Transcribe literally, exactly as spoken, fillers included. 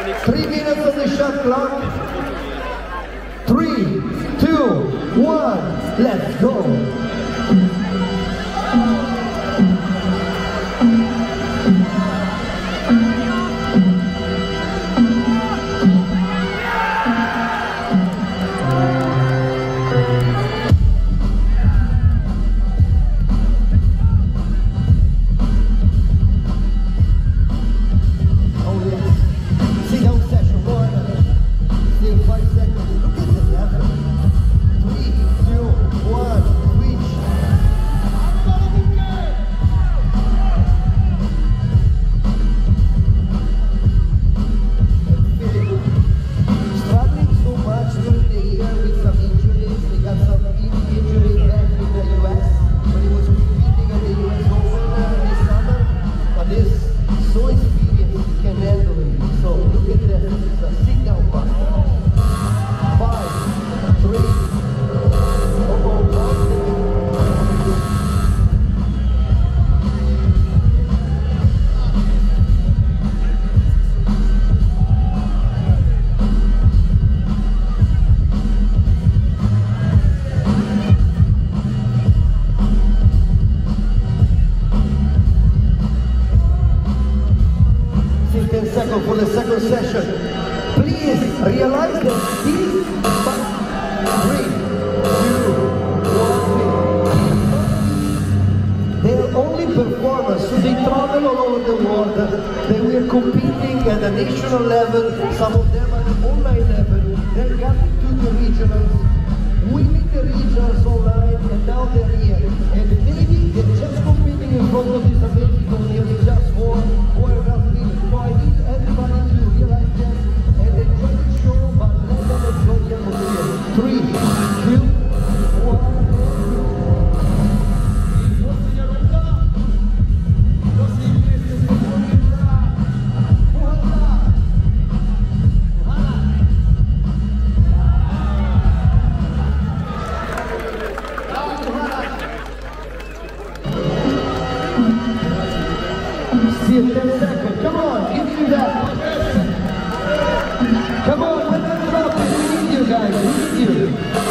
Three minutes on the shot clock. Three, two, one, let's go. ten seconds for the second session. Please realize that these three, two, one, they're only performers, so they travel all over the world. They were competing at the national level, some of them at the online level. They got to the regionals, winning the regionals online, and now they're here. And maybe they're just competing in front of this amazing audience, just one World Cup leader. So I need everybody to realize that and enjoy the show, but let them enjoy the atmosphere. Three, two, one. ten seconds. Come on, give me that. Come on, let them drop it. We need you guys. We need you.